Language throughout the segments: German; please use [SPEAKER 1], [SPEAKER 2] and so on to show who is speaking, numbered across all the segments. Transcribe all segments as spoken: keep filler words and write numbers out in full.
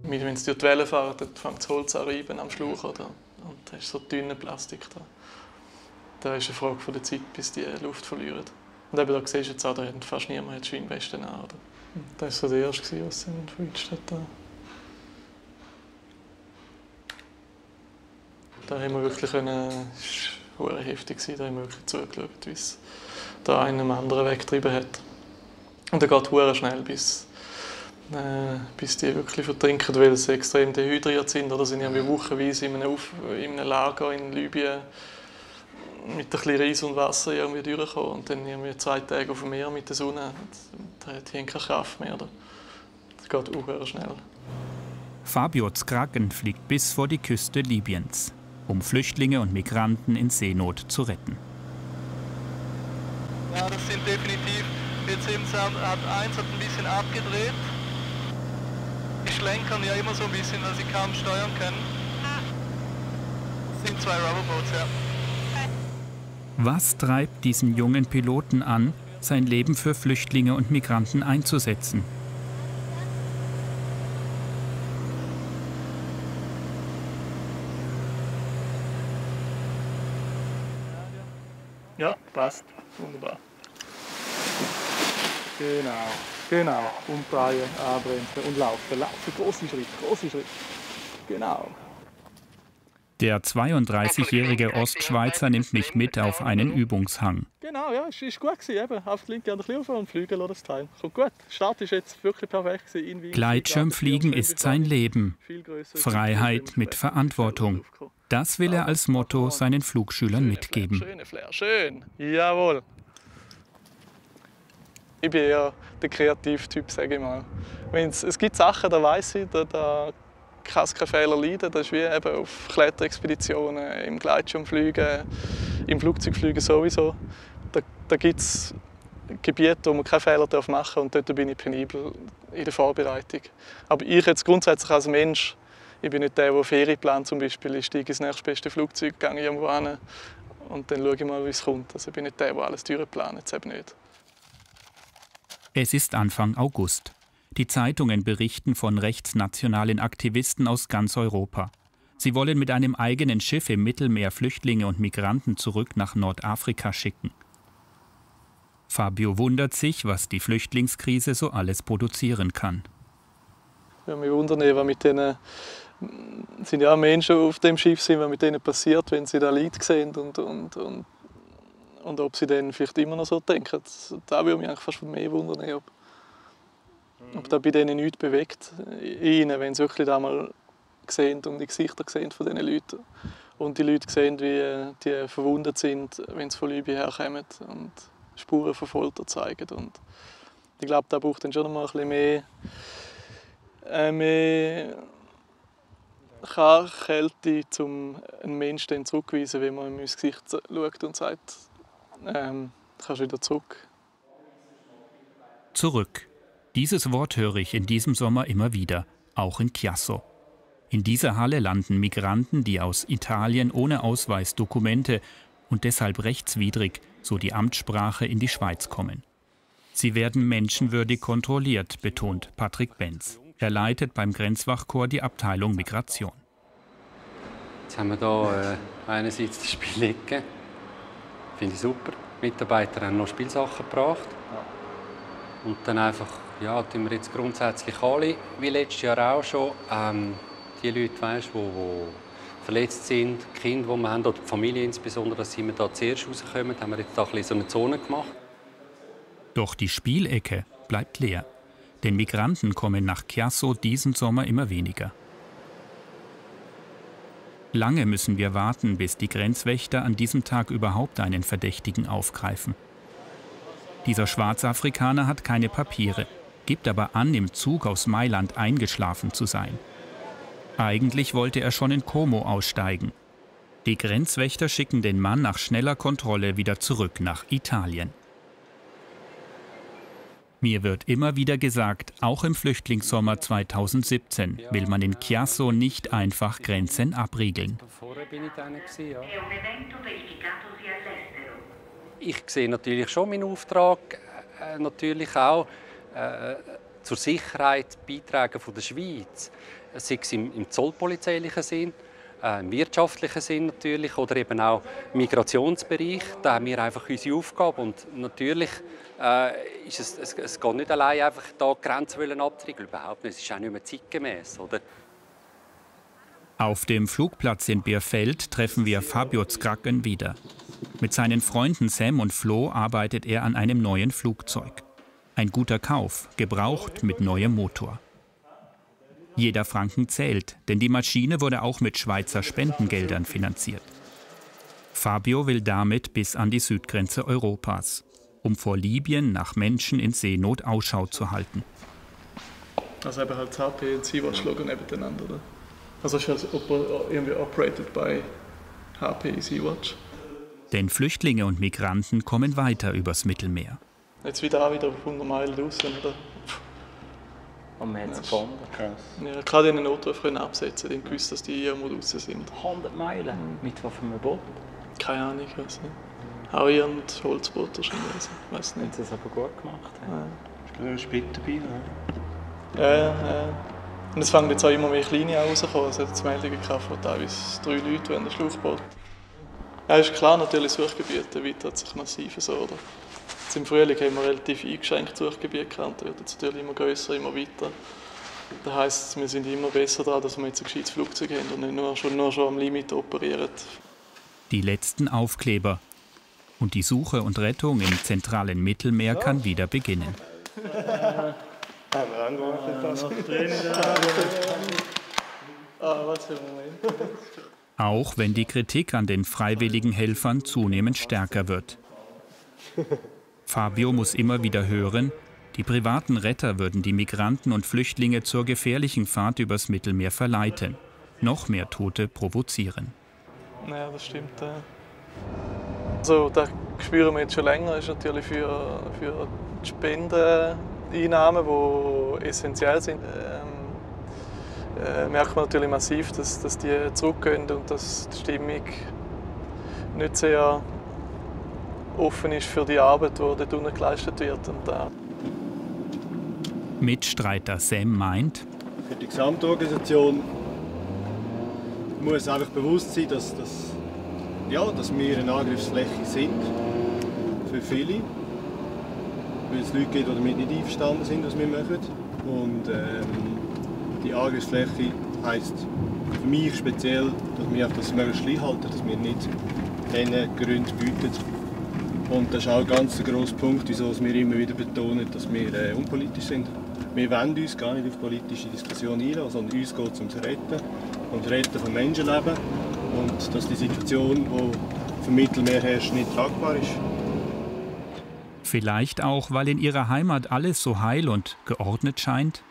[SPEAKER 1] Wenn sie durch die Welle fahren, dann fängt das Holz an reiben am Schlauch. Oder? Und da ist so dünne Plastik da. Da ist eine Frage von der Zeit, bis die Luft verlieren. Und eben, da siehst du jetzt auch, da hat fast niemand Schwimmwesten an. Oder? Das war so der erste, was sie verwünscht hat. Da. da haben wir wirklich können, das war sehr heftig, da haben wir wirklich zugeschaut, wie es da einen am anderen weggetrieben hat. Und dann geht es sehr schnell, bis, äh, bis die wirklich vertrinken, weil sie extrem dehydriert sind. Oder sind irgendwie wochenweise in einem, Auf in einem Lager in Libyen mit ein bisschen Reis und Wasser irgendwie durchgekommen. Und dann irgendwie zwei Tage auf dem Meer mit der Sonne. Da hat die keine Kraft mehr. Oder? Das geht auch sehr schnell.
[SPEAKER 2] Fabio Zkraken fliegt bis vor die Küste Libyens, um Flüchtlinge und Migranten in Seenot zu retten.
[SPEAKER 1] Ja, das sind definitiv. Jetzt eben hat eins hat ein bisschen abgedreht. Die schlenkern ja immer so ein bisschen, weil sie kaum steuern können. Das sind zwei Rubberboats, ja.
[SPEAKER 2] Was treibt diesen jungen Piloten an, sein Leben für Flüchtlinge und Migranten einzusetzen?
[SPEAKER 1] Ja, passt. Wunderbar. Genau, genau. Umdrehen, anbremsen und laufen. Laufen, große Schritte, große Schritte. Genau.
[SPEAKER 2] Der zweiunddreißigjährige Ostschweizer nimmt mich mit auf einen Übungshang.
[SPEAKER 1] Genau, ja, es war gut gewesen, eben. Auf die linke an der Klippe und fliegen lassen das Teil. Kommt gut. Der Start ist jetzt wirklich perfekt gewesen.
[SPEAKER 2] Gleitschirmfliegen ist sein Leben. Freiheit mit Verantwortung. Das will er als Motto seinen Flugschülern mitgeben.
[SPEAKER 1] Schöne Flair, schön. Jawohl. Ich bin eher der Kreativtyp, sage ich mal. Wenn's, es gibt Sachen, da weiss ich, da, da kann es keine Fehler leiden. Das ist wie eben auf Kletterexpeditionen, im Gleitschirmfliegen, im Flugzeugfliegen sowieso. Da, da gibt es Gebiete, wo man keine Fehler machen darf und dort bin ich penibel in der Vorbereitung. Aber ich jetzt grundsätzlich als Mensch, ich bin nicht der, der Ferien plant zum Beispiel. Ich steige ins nächstbeste Flugzeug, gehe irgendwo hin und dann schaue ich mal, wie es kommt. Also ich bin nicht der, der alles durchplant, jetzt eben nicht.
[SPEAKER 2] Es ist Anfang August. Die Zeitungen berichten von rechtsnationalen Aktivisten aus ganz Europa. Sie wollen mit einem eigenen Schiff im Mittelmeer Flüchtlinge und Migranten zurück nach Nordafrika schicken. Fabio wundert sich, was die Flüchtlingskrise so alles produzieren kann.
[SPEAKER 1] Ja, mich wundern, was mit denen sind ja Menschen auf dem Schiff sind, was mit denen passiert, wenn sie da Leid sehen und, und, und, und ob sie dann vielleicht immer noch so denken. Da würde mich eigentlich fast mehr wundern, ob, ob da bei denen nichts bewegt, ihnen, wenn sie wirklich da mal sehen und die Gesichter sehen von diesen Leuten. Und die Leute sehen, wie die verwundet sind, wenn sie von Libyen herkommen und Spuren von Folter zeigen. Und ich glaube, da braucht dann schon noch mal ein bisschen mehr, äh, mehr Kälte, um einen Menschen zurückzuweisen, wenn man in mein Gesicht schaut und sagt, ähm, kannst du wieder zurück.
[SPEAKER 2] Zurück. Dieses Wort höre ich in diesem Sommer immer wieder, auch in Chiasso. In dieser Halle landen Migranten, die aus Italien ohne Ausweisdokumente und deshalb rechtswidrig, so die Amtssprache, in die Schweiz kommen. Sie werden menschenwürdig kontrolliert, betont Patrick Benz. Er leitet beim Grenzwachkorps die Abteilung Migration.
[SPEAKER 3] Jetzt haben wir hier äh, einerseits die Spielecke. Finde ich super. Die Mitarbeiter haben noch Spielsachen gebracht. Und dann einfach, ja, tun wir jetzt grundsätzlich alle, wie letztes Jahr auch schon, ähm, die Leute, weißt, die, die verletzt sind, die Kinder, die wir haben, oder die Familie insbesondere, dass sie da zuerst rauskommen, haben wir jetzt da ein bisschen so eine Zone gemacht.
[SPEAKER 2] Doch die Spielecke bleibt leer. Denn Migranten kommen nach Chiasso diesen Sommer immer weniger. Lange müssen wir warten, bis die Grenzwächter an diesem Tag überhaupt einen Verdächtigen aufgreifen. Dieser Schwarzafrikaner hat keine Papiere, gibt aber an, im Zug aus Mailand eingeschlafen zu sein. Eigentlich wollte er schon in Como aussteigen. Die Grenzwächter schicken den Mann nach schneller Kontrolle wieder zurück nach Italien. Mir wird immer wieder gesagt, auch im Flüchtlingssommer zweitausendsiebzehn will man in Chiasso nicht einfach Grenzen abriegeln.
[SPEAKER 3] Ich sehe natürlich schon meinen Auftrag, äh, natürlich auch äh, zur Sicherheit beitragen von der Schweiz, sei es im, im zollpolizeilichen Sinn, äh, im wirtschaftlichen Sinn natürlich oder eben auch im Migrationsbereich. Da haben wir einfach unsere Aufgabe und natürlich äh, ist es, es, es geht nicht allein einfach da die Grenzen abzuriegeln, überhaupt nicht. Es ist auch nicht mehr zeitgemäß, oder?
[SPEAKER 2] Auf dem Flugplatz in Bierfeld treffen wir Fabio Zkraken wieder. Mit seinen Freunden Sam und Flo arbeitet er an einem neuen Flugzeug. Ein guter Kauf, gebraucht mit neuem Motor. Jeder Franken zählt, denn die Maschine wurde auch mit Schweizer Spendengeldern finanziert. Fabio will damit bis an die Südgrenze Europas, um vor Libyen nach Menschen in Seenot Ausschau zu halten.
[SPEAKER 1] Also eben halt das H P und Sea-Watch Logo nebeneinander, oder? Also es ist irgendwie operated by H P Sea-Watch.
[SPEAKER 2] Denn Flüchtlinge und Migranten kommen weiter übers Mittelmeer.
[SPEAKER 1] Jetzt wieder auch wieder hundert Meilen draußen, oder?
[SPEAKER 4] Und man hat es gefunden.
[SPEAKER 1] Ja, gerade einen Notruf können absetzen, denn gewusst, dass die irgendwo draußen sind.
[SPEAKER 4] hundert Meilen? Mhm. Mit was für einem Boot?
[SPEAKER 1] Keine Ahnung, ich weiß nicht. Auch irgendein Holzboot wahrscheinlich, also, ich weiß nicht.
[SPEAKER 4] Haben sie es aber gut gemacht?
[SPEAKER 1] Ja.
[SPEAKER 5] Ist ein Spit dabei, ne?
[SPEAKER 1] Ja, ja, ja. Und es fangen jetzt auch immer mehr Kleine an rauszukommen. Es hat jetzt Meldungen gehabt von teilweise drei Leuten in das Schlauchboot. Ja, ist klar, natürlich Suchgebiete erweitert sich massiv so, oder? Jetzt im Frühling haben wir relativ eingeschränkt Suchgebiete gehabt, das wird jetzt natürlich immer grösser, immer weiter. Das heisst, wir sind immer besser daran, dass wir jetzt ein gescheites Flugzeug haben und nicht nur schon, nur schon am Limit operieren.
[SPEAKER 2] Die letzten Aufkleber. Und die Suche und Rettung im zentralen Mittelmeer kann wieder beginnen. Auch wenn die Kritik an den freiwilligen Helfern zunehmend stärker wird. Fabio muss immer wieder hören, die privaten Retter würden die Migranten und Flüchtlinge zur gefährlichen Fahrt übers Mittelmeer verleiten, noch mehr Tote provozieren.
[SPEAKER 1] Ja, das stimmt. Ja. Also, das spüren wir jetzt schon länger, ist natürlich für, für die Spendeneinnahmen, die essentiell sind. Ähm, äh, merkt man natürlich massiv, dass, dass die zurückgehen und dass die Stimmung nicht sehr offen ist für die Arbeit, die dort unten geleistet wird. Und, äh.
[SPEAKER 2] Mitstreiter Sam meint,
[SPEAKER 5] für die Gesamtorganisation muss einfach bewusst sein, dass, dass, ja, dass wir eine Angriffsfläche sind für viele. Weil es Leute gibt, die damit nicht einverstanden sind, was wir machen. Und ähm, die Angriffsfläche heisst für mich speziell, dass wir das möglichst klein halten, dass wir nicht diesen Gründen bieten. Und das ist auch ein ganz grosser Punkt, wieso wir immer wieder betonen, dass wir äh, unpolitisch sind. Wir wollen uns gar nicht auf politische Diskussionen einlassen, sondern uns geht es ums Retten und Retten von Menschenleben. Und dass die Situation, die vom Mittelmeer herrscht, nicht tragbar ist.
[SPEAKER 2] Vielleicht auch, weil in ihrer Heimat alles so heil und geordnet scheint?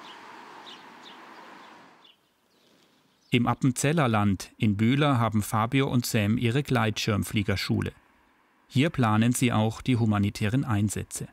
[SPEAKER 2] Im Appenzellerland in Bühler haben Fabio und Sam ihre Gleitschirmfliegerschule. Hier planen sie auch die humanitären Einsätze.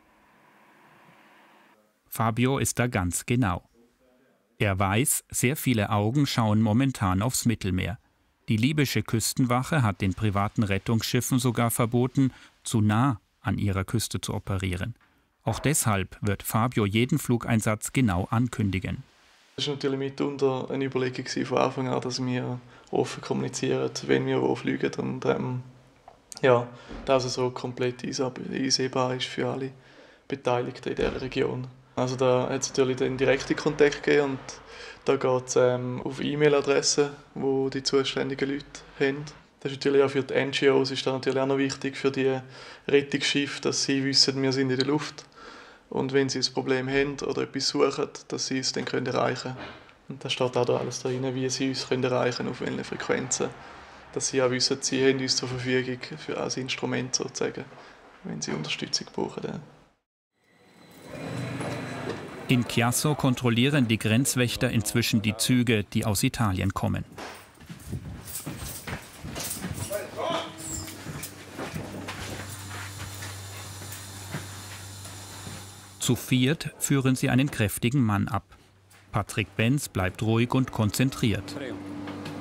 [SPEAKER 2] Fabio ist da ganz genau. Er weiß, sehr viele Augen schauen momentan aufs Mittelmeer. Die libysche Küstenwache hat den privaten Rettungsschiffen sogar verboten, zu nah an ihrer Küste zu operieren. Auch deshalb wird Fabio jeden Flugeinsatz genau ankündigen.
[SPEAKER 1] Das war natürlich mitunter eine Überlegung von Anfang an, dass wir offen kommunizieren, wenn wir wo fliegen. Und ähm, ja, dass es so komplett einsehbar ist für alle Beteiligten in dieser Region. Also da hat es natürlich den direkten Kontakt gegeben und da geht es ähm, auf E-Mail-Adressen, die die zuständigen Leute haben. Das ist natürlich auch für die N G Os ist das natürlich auch noch wichtig, für die Rettungsschiffe, dass sie wissen, wir sind in der Luft. Und wenn sie ein Problem haben oder etwas suchen, dass sie es dann können erreichen können. Und da steht auch da alles drin, wie sie uns können erreichen können, auf welchen Frequenzen. Dass sie auch wissen, sie haben uns zur Verfügung für als Instrument sozusagen, wenn sie Unterstützung brauchen. Ja.
[SPEAKER 2] In Chiasso kontrollieren die Grenzwächter inzwischen die Züge, die aus Italien kommen. Zu viert führen sie einen kräftigen Mann ab. Patrick Benz bleibt ruhig und konzentriert.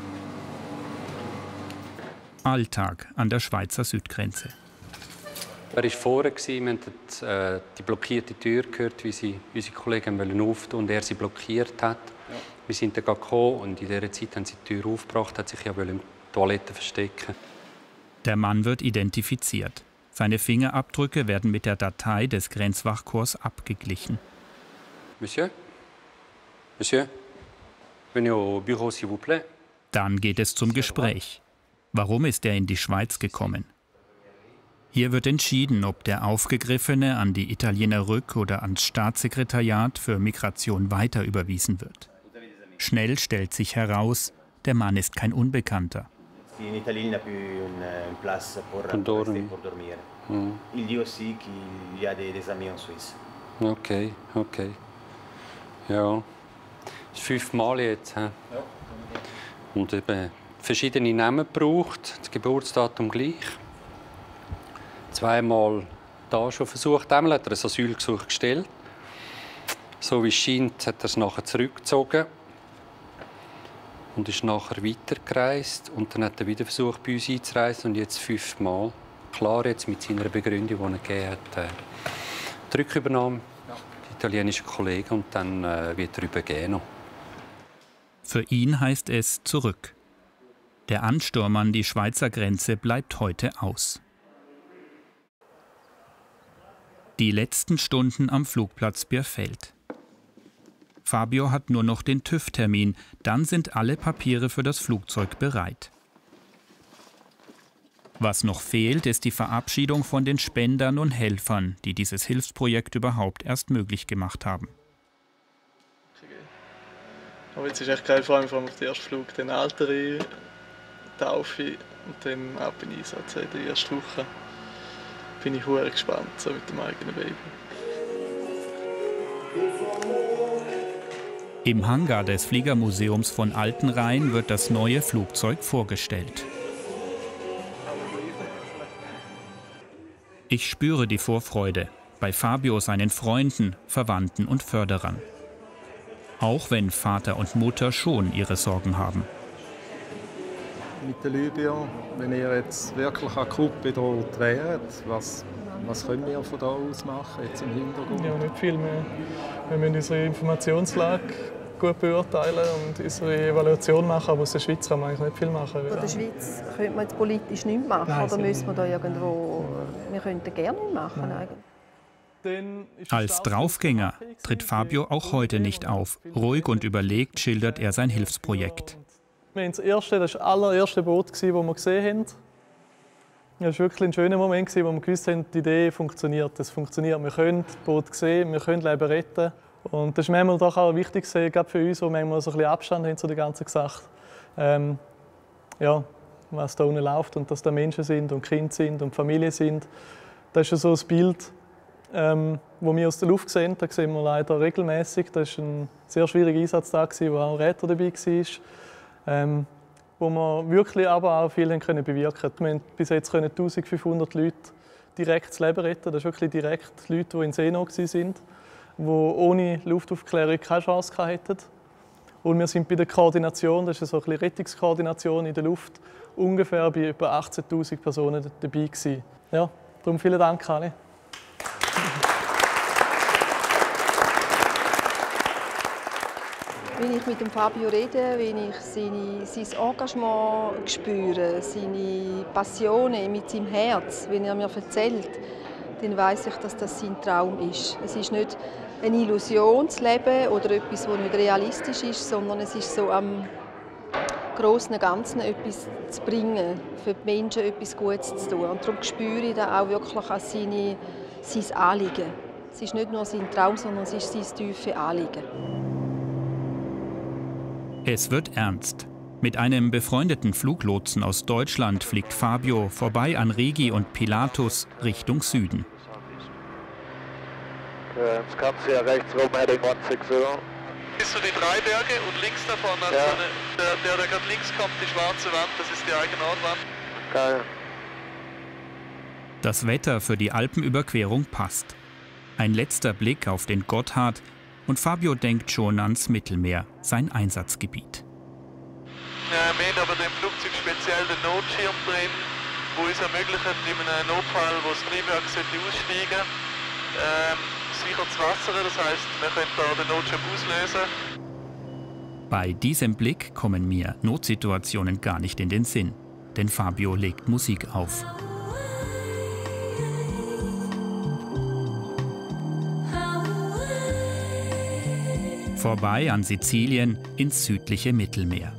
[SPEAKER 2] Alltag an der Schweizer Südgrenze.
[SPEAKER 3] Er war vorne, wir haben die, äh, die blockierte Tür gehört, wie sie unsere Kollegen öffnen und er sie blockiert hat. Ja. Wir sind dann gekommen und in dieser Zeit haben sie die Tür aufgebracht, hat sich ja in die Toilette verstecken.
[SPEAKER 2] Der Mann wird identifiziert. Seine Fingerabdrücke werden mit der Datei des Grenzwachkorps abgeglichen.
[SPEAKER 3] Monsieur? Monsieur? Venez au bureau, s'il vous plaît.
[SPEAKER 2] Dann geht es zum Gespräch. Warum ist er in die Schweiz gekommen? Hier wird entschieden, ob der Aufgegriffene an die Italiener Rück- oder ans Staatssekretariat für Migration weiter überwiesen wird. Schnell stellt sich heraus, der Mann ist kein Unbekannter.
[SPEAKER 6] In Italie n'a plus une place pour rester pour dormir. Il dit aussi qu'il y a des amis en Suisse.
[SPEAKER 3] Okay, okay. Ja, das ist fünfmal jetzt. He? Ja. Und eben verschiedene Namen gebraucht, das Geburtsdatum gleich. Zweimal da schon versucht, einmal hat er ein Asylgesuch gestellt. So wie es scheint, hat er es nachher zurückgezogen und ist nachher weitergereist. Und dann hat er wieder versucht, bei uns einzureisen und jetzt fünfmal. Klar, jetzt mit seiner Begründung, die er gegeben hat, äh, die Rückübernahme, ja. Die italienische Kollegen, und dann äh, wird er übergehen.
[SPEAKER 2] Für ihn heißt es zurück. Der Ansturm an die Schweizer Grenze bleibt heute aus. Die letzten Stunden am Flugplatz Bierfeld. Fabio hat nur noch den TÜV-Termin, dann sind alle Papiere für das Flugzeug bereit. Was noch fehlt, ist die Verabschiedung von den Spendern und Helfern, die dieses Hilfsprojekt überhaupt erst möglich gemacht haben.
[SPEAKER 1] Aber jetzt ist echt geil, vor allem auf den ersten Flug, den Ältere, Taufe und dann ab in Einsatz in der ersten Woche. Bin ich sehr gespannt, so mit dem eigenen Baby.
[SPEAKER 2] Im Hangar des Fliegermuseums von Altenrhein wird das neue Flugzeug vorgestellt. Ich spüre die Vorfreude bei Fabio, seinen Freunden, Verwandten und Förderern. Auch wenn Vater und Mutter schon ihre Sorgen haben.
[SPEAKER 7] Mit der Libyen, wenn ihr jetzt wirklich akut bedroht wärt, was, was können wir von da aus machen, jetzt im Hintergrund?
[SPEAKER 1] Ja, nicht viel mehr. Wir müssen unsere Informationslage gut beurteilen und unsere Evaluation machen, aber aus der Schweiz kann man eigentlich nicht viel machen.
[SPEAKER 8] Von der Schweiz könnte man jetzt politisch nichts machen, Nein, oder müssen wir da irgendwo... Wir könnten gerne nichts machen eigentlich.
[SPEAKER 2] Als Draufgänger tritt Fabio auch heute nicht auf. Ruhig und überlegt schildert er sein Hilfsprojekt.
[SPEAKER 1] Wir haben das erste, das war das allererste Boot, das wir gesehen haben. Das war wirklich ein schöner Moment, wo wir gewusst haben, die Idee funktioniert. Es funktioniert. Wir können das Boot sehen, wir können Leben retten. Und das ist manchmal doch auch wichtig, gerade für uns, die manchmal so ein bisschen Abstand haben zu der ganzen Sache. Ähm, ja, was da unten läuft und dass da Menschen sind und Kinder sind und Familien sind. Das ist so ein Bild, ähm, das wir aus der Luft sehen. Das sehen wir leider regelmäßig. Das war ein sehr schwieriger Einsatztag, wo auch ein Retter dabei war. Ähm, wo wir wirklich aber auch viel können bewirken konnten. Wir haben bis jetzt eintausendfünfhundert Leute direkt das Leben retten. Das sind wirklich direkt Leute, die in Seenot waren, die ohne Luftaufklärung keine Chance hätten. Und wir sind bei der Koordination, das ist so eine Rettungskoordination in der Luft, ungefähr bei etwa achtzehntausend Personen dabei gewesen. Ja, darum vielen Dank alle.
[SPEAKER 8] Wenn ich mit dem Fabio rede, wenn ich seine, sein Engagement spüre, seine Passionen mit seinem Herz, wenn er mir erzählt, dann weiss ich, dass das sein Traum ist. Es ist nicht eine Illusion zu leben oder etwas, das nicht realistisch ist, sondern es ist so am grossen Ganzen etwas zu bringen, für die Menschen etwas Gutes zu tun. Und darum spüre ich da auch wirklich als seine, sein Anliegen. Es ist nicht nur sein Traum, sondern es ist sein tiefes Anliegen.
[SPEAKER 2] Es wird ernst. Mit einem befreundeten Fluglotsen aus Deutschland fliegt Fabio vorbei an Rigi und Pilatus Richtung Süden.
[SPEAKER 9] Das kannst du ja rechts rum, Heading eins sechs null.
[SPEAKER 1] Bist du die drei Berge und links davon, also ja. der, der, der gerade links kommt, die schwarze Wand, das ist die Eigenortwand.
[SPEAKER 9] Geil.
[SPEAKER 2] Das Wetter für die Alpenüberquerung passt. Ein letzter Blick auf den Gotthard und Fabio denkt schon ans Mittelmeer, sein Einsatzgebiet.
[SPEAKER 1] Ja, wir haben aber dem Flugzeug speziell den Notschirm drin, die uns ermöglichen, in einem Notfall, wo das Triebwerk aussteigen sollte, ähm, sicher zu wassern. Das heisst, wir können da den Notschub auslösen.
[SPEAKER 2] Bei diesem Blick kommen mir Notsituationen gar nicht in den Sinn, denn Fabio legt Musik auf. Vorbei an Sizilien ins südliche Mittelmeer.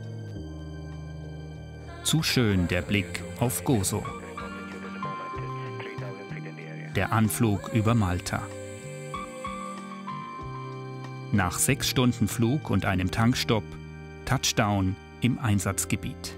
[SPEAKER 2] Zu schön der Blick auf Gozo. Der Anflug über Malta. Nach sechs Stunden Flug und einem Tankstopp, Touchdown im Einsatzgebiet.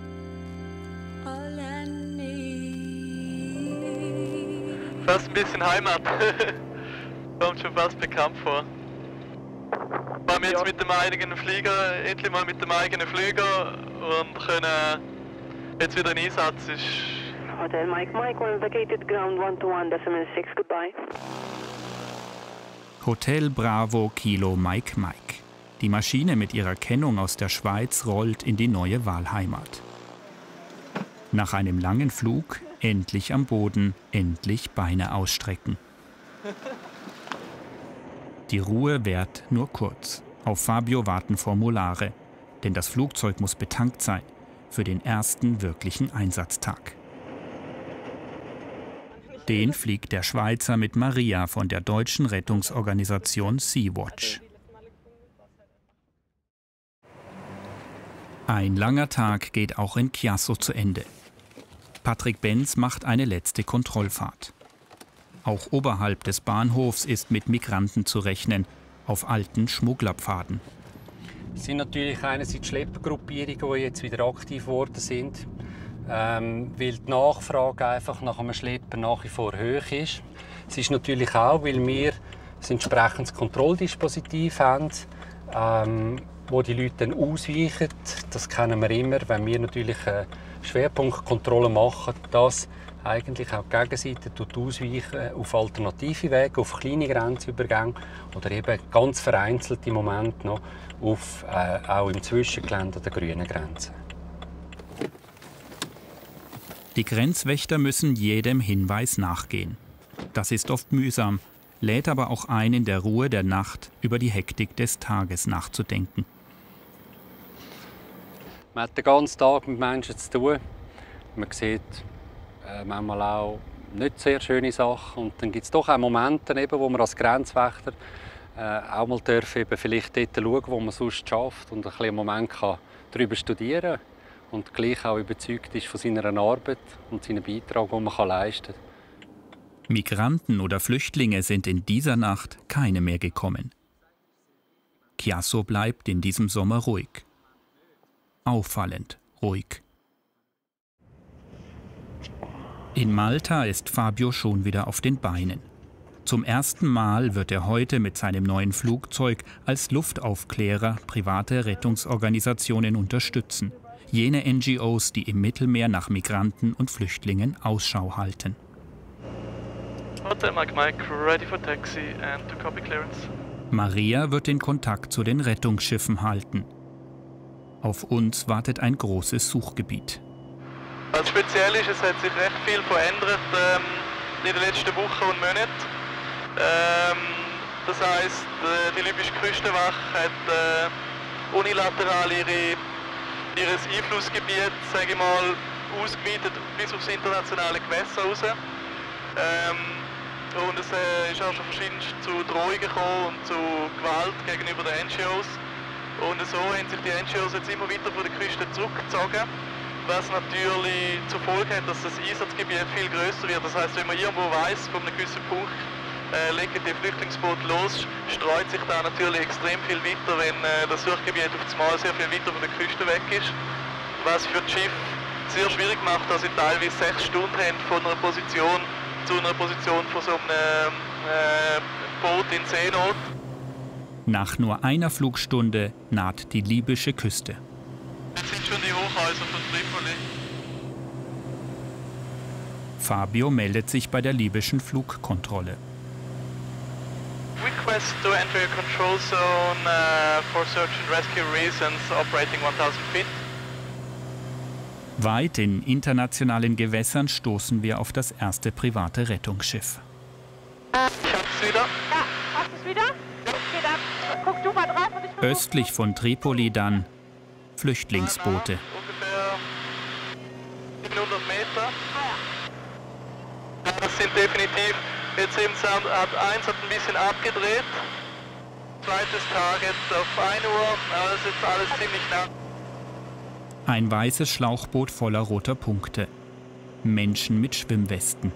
[SPEAKER 1] Fast ein bisschen Heimat. Kommt schon fast bekannt vor. Wir haben jetzt mit dem eigenen Flieger, endlich mal mit dem eigenen Flüger und können jetzt wieder in Einsatz. Ist
[SPEAKER 10] Hotel Mike Mike, one vacated ground one two one decimal six, goodbye.
[SPEAKER 2] Hotel Bravo Kilo Mike Mike. Die Maschine mit ihrer Kennung aus der Schweiz rollt in die neue Wahlheimat. Nach einem langen Flug endlich am Boden, endlich Beine ausstrecken. Die Ruhe währt nur kurz. Auf Fabio warten Formulare, denn das Flugzeug muss betankt sein für den ersten wirklichen Einsatztag. Den fliegt der Schweizer mit Maria von der deutschen Rettungsorganisation Sea-Watch. Ein langer Tag geht auch in Chiasso zu Ende. Patrick Benz macht eine letzte Kontrollfahrt. Auch oberhalb des Bahnhofs ist mit Migranten zu rechnen, auf alten Schmugglerpfaden.
[SPEAKER 3] Es sind natürlich einerseits Schleppergruppierungen, die jetzt wieder aktiv geworden sind, ähm, weil die Nachfrage einfach nach einem Schlepper nach wie vor hoch ist. Es ist natürlich auch, weil wir ein entsprechendes Kontrolldispositiv haben, ähm, wo die Leute dann ausweichen. Das kennen wir immer, wenn wir natürlich eine Schwerpunktkontrolle machen, dass eigentlich auch die Gegenseite ausweichen auf alternative Wege, auf kleine Grenzübergänge oder eben ganz vereinzelt im Moment noch auf, äh, auch im Zwischengelände der grünen Grenze.
[SPEAKER 2] Die Grenzwächter müssen jedem Hinweis nachgehen. Das ist oft mühsam, lädt aber auch ein, in der Ruhe der Nacht über die Hektik des Tages nachzudenken.
[SPEAKER 3] Man hat den ganzen Tag mit Menschen zu tun. Man sieht äh, manchmal auch nicht sehr schöne Sachen. Und dann gibt es doch auch Momente, eben, wo man als Grenzwächter äh, auch mal dürfen, eben vielleicht dort schauen, wo man sonst schafft und ein bisschen einen Moment kann darüber studieren kann und gleich auch überzeugt ist von seiner Arbeit und seinem Beitrag, den man kann leisten kann.
[SPEAKER 2] Migranten oder Flüchtlinge sind in dieser Nacht keine mehr gekommen. Chiasso bleibt in diesem Sommer ruhig. Auffallend ruhig. In Malta ist Fabio schon wieder auf den Beinen. Zum ersten Mal wird er heute mit seinem neuen Flugzeug als Luftaufklärer private Rettungsorganisationen unterstützen. Jene N G Os, die im Mittelmeer nach Migranten und Flüchtlingen Ausschau halten.
[SPEAKER 1] Hotel Mike Mike, ready for taxi and to copy clearance.
[SPEAKER 2] Maria wird den Kontakt zu den Rettungsschiffen halten. Auf uns wartet ein großes Suchgebiet.
[SPEAKER 1] Was speziell ist, es hat sich recht viel verändert ähm, in den letzten Wochen und Monaten. Ähm, das heisst, äh, die libysche Küstenwache hat äh, unilateral ihre, ihr Einflussgebiet, sage ich mal, ausgeweitet bis aufs internationale Gewässer raus. Ähm, und es äh, ist auch schon verschiedentlich zu Drohungen gekommen und zu Gewalt gegenüber den N G Os. Und so haben sich die N G Os jetzt immer weiter von der Küste zurückgezogen, was natürlich zur Folge hat, dass das Einsatzgebiet viel größer wird. Das heißt, wenn man irgendwo weiss, von einem gewissen Punkt äh, legen die Flüchtlingsboote los, streut sich da natürlich extrem viel weiter, wenn äh, das Suchgebiet auf das Mal sehr viel weiter von der Küste weg ist. Was für das Schiff sehr schwierig macht, dass sie teilweise sechs Stunden haben von einer Position zu einer Position von so einem äh, Boot in Seenot.
[SPEAKER 2] Nach nur einer Flugstunde naht die libysche Küste.
[SPEAKER 1] Jetzt sind schon die Hochhäuser von Tripoli.
[SPEAKER 2] Fabio meldet sich bei der libyschen Flugkontrolle.
[SPEAKER 1] Request to enter your control zone uh, for search and rescue reasons operating one thousand feet.
[SPEAKER 2] Weit in internationalen Gewässern stoßen wir auf das erste private Rettungsschiff.
[SPEAKER 9] Ich hab's wieder. Ja, hast du's wieder? Ja. Okay, dann guck du mal drauf und ich versuch...
[SPEAKER 2] Östlich von Tripoli dann Flüchtlingsboote.
[SPEAKER 9] Ungefähr siebenhundert Meter. Ah, ja. Das sind definitiv, jetzt eben hat eins hat ein bisschen abgedreht. Zweites Target auf ein Uhr, aber das ist jetzt alles ziemlich nah.
[SPEAKER 2] Ein weißes Schlauchboot voller roter Punkte. Menschen mit Schwimmwesten.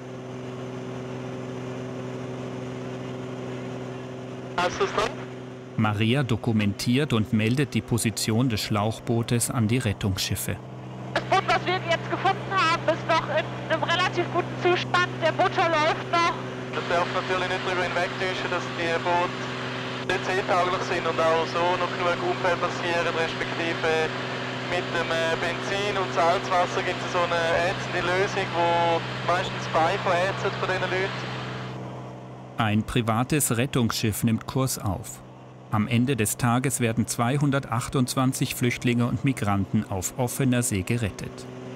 [SPEAKER 9] Hast du's noch?
[SPEAKER 2] Maria dokumentiert und meldet die Position des Schlauchbootes an die Rettungsschiffe.
[SPEAKER 9] Das Boot, was wir jetzt gefunden haben, ist noch in einem relativ guten Zustand. Der Motor läuft noch. Das darf natürlich nicht darüber hinwegtäuschen, dass die Boote nicht seetauglich sind und auch so noch genug Unfälle passieren, respektive mit dem Benzin und Salzwasser gibt es so eine ätzende Lösung, wo meistens Beine verätzt von diesen Leuten.
[SPEAKER 2] Ein privates Rettungsschiff nimmt Kurs auf. Am Ende des Tages werden zweihundertachtundzwanzig Flüchtlinge und Migranten auf offener See gerettet.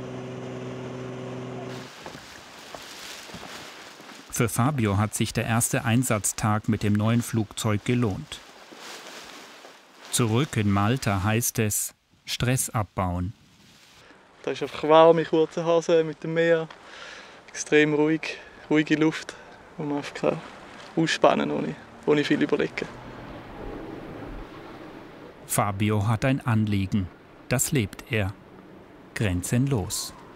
[SPEAKER 2] Für Fabio hat sich der erste Einsatztag mit dem neuen Flugzeug gelohnt. Zurück in Malta heißt es Stress abbauen.
[SPEAKER 1] Da ist einfach warme, kurze Hose mit dem Meer. Extrem ruhig, ruhige Luft, wo man einfach ausspannen kann, ohne, ohne viel überlegen.
[SPEAKER 2] Fabio hat ein Anliegen. Das lebt er. Grenzenlos.